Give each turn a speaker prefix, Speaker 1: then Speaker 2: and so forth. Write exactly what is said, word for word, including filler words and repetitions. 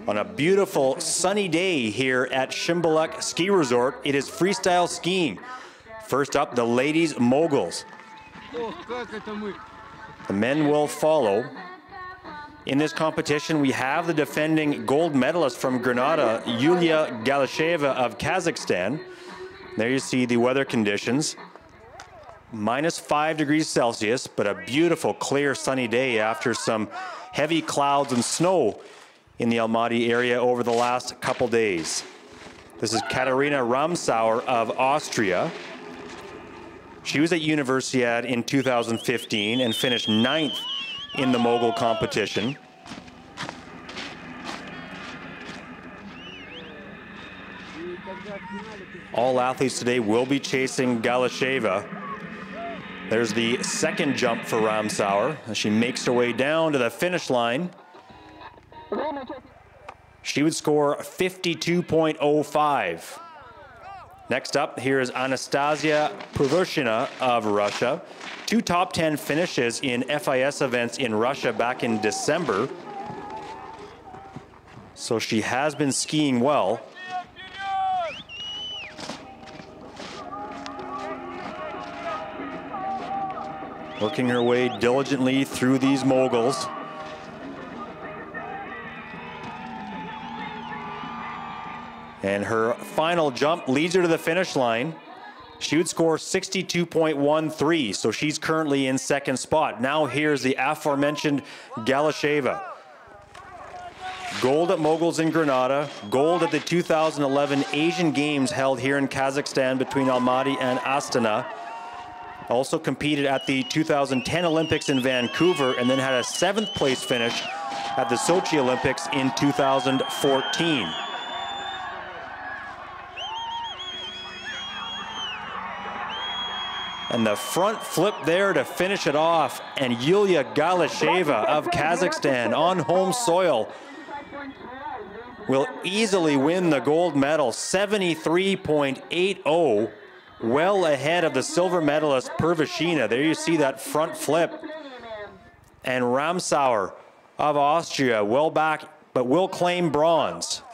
Speaker 1: on a beautiful sunny day here at Shymbulak Ski Resort. It is freestyle skiing. First up, the ladies' moguls. The men will follow. In this competition, we have the defending gold medalist from Grenada, Yuliya Galysheva of Kazakhstan. There you see the weather conditions. Minus five degrees Celsius, but a beautiful, clear, sunny day after some heavy clouds and snow in the Almaty area over the last couple days. This is Kataharina Ramsauer of Austria. She was at Universiade in two thousand fifteen and finished ninth in the mogul competition. All athletes today will be chasing Galysheva. There's the second jump for Ramsauer as she makes her way down to the finish line. She would score fifty-two point oh five. Next up, here is Anastasia Purushina of Russia. Two top ten finishes in F I S events in Russia back in December. So she has been skiing well. Working her way diligently through these moguls. And her final jump leads her to the finish line. She would score sixty-two point one three, so she's currently in second spot. Now here's the aforementioned Galysheva. Gold at moguls in Grenada, gold at the two thousand eleven Asian Games held here in Kazakhstan between Almaty and Astana. Also competed at the two thousand ten Olympics in Vancouver and then had a seventh place finish at the Sochi Olympics in two thousand fourteen. And the front flip there to finish it off. And Yuliya Galysheva of Kazakhstan on home soil will easily win the gold medal, seventy-three point eight oh, well ahead of the silver medalist Purushina. There you see that front flip. And Ramsauer of Austria well back, but will claim bronze.